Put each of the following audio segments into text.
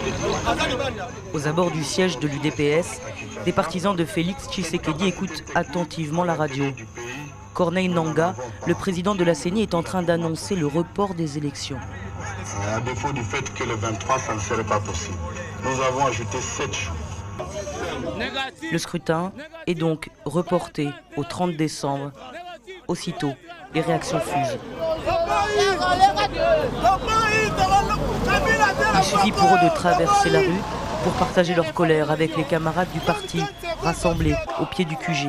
Aux abords du siège de l'UDPS, des partisans de Félix Tshisekedi écoutent attentivement la radio. Corneille Nangaa, le président de la CENI, est en train d'annoncer le report des élections. À défaut du fait que le 23, ça ne serait pas possible. Nous avons ajouté 7 jours. Le scrutin est donc reporté au 30 décembre. Aussitôt, les réactions fusent. Il suffit pour eux de traverser la rue pour partager leur colère avec les camarades du parti rassemblés au pied du QG.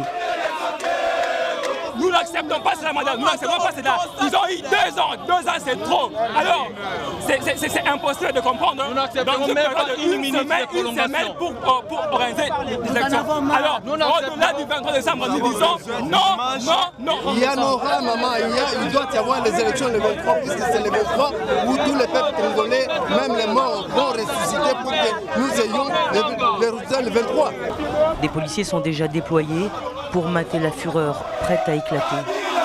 Nous n'acceptons pas cela, madame. Nous n'acceptons pas cela. Ils ont eu 2 ans. 2 ans, c'est trop. Alors, c'est impossible de comprendre. Nous n'acceptons même pas une semaine pour organiser les élections. Alors, au-delà du 23 décembre, nous disons non. Il y aura, maman, il doit y avoir les élections le 23, puisque c'est le 23 où tous les peuples congolais, même les morts, vont ressusciter pour que nous ayons les résultats le 23. Des policiers sont déjà déployés pour mater la fureur prête à éclater.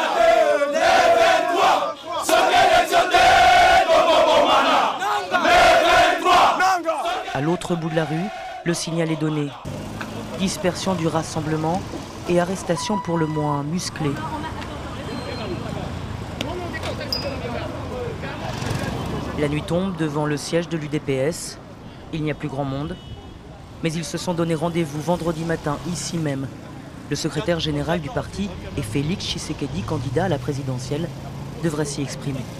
À l'autre bout de la rue, le signal est donné. Dispersion du rassemblement et arrestation pour le moins musclée. La nuit tombe devant le siège de l'UDPS. Il n'y a plus grand monde. Mais ils se sont donné rendez-vous vendredi matin, ici même. Le secrétaire général du parti et Félix Tshisekedi, candidat à la présidentielle, devrait s'y exprimer.